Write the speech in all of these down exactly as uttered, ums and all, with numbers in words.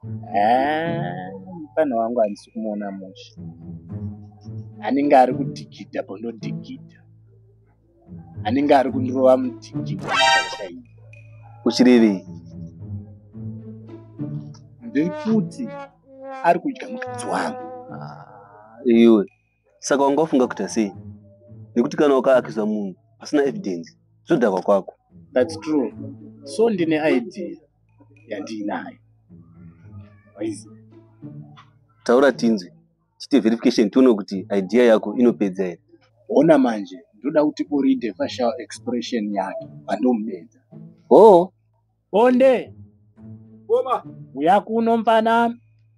Ah, pana wangu handisi kumuona musha. Anenge ari kudhigidha pondodhigidha. Anenge ari kundirova mudigidha. Uchirevei? Ndekuti ari kudya mukadzi wangu. Iwe saka wanga ufunga kuti sei? Nekuti kana ukaakisa munhu pasina evidence zvodhakwa kwako. That's true. So ndine idea yandinayo. Waizi. Taura tinzwe. Chite verification tione kuti idea yako inopedza here. Ona manje ndoda kuti uride facial expression yake pandomubedza. Oh, Bonde. Boma. Uya kuno mpana.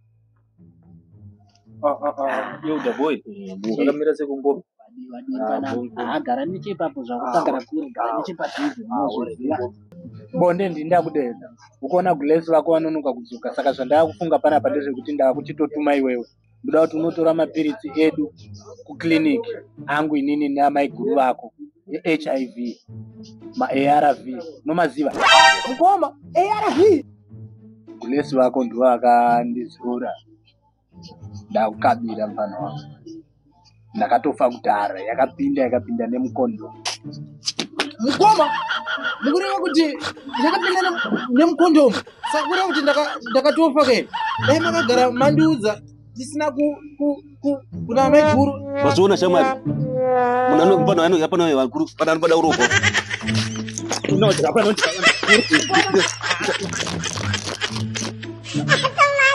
Ah ah ah. Yo the boy. Akamira sekungoma. Agara nechipapo zvakutangara kuri gara nechipadhizi munozviziva. Bonde ndinda kudeda. Ukaona glesi vako vanonoka kudzuka saka zvandava kufunga pana padezve kuti ndava kuchitotuma iwewe. Ndoda kuti unotora mapiritsi edu kukliniki angu inini namai guru vako H I V ma A R V nomaziva mukoma A R V glesi vako ndiwo akandizura ndakukabira mfano wako ndakatofa kudhara yakapinda yakapinda nemukondo mukoma mukureva kuti yakapinda nemukondo saka kureva kuti ndakatofa ke dai makagara mandiudza tisina ku ku ku kuna mai guru vazoona shamwari munano pano ano yapano vakuru padano pada uroko unozi apano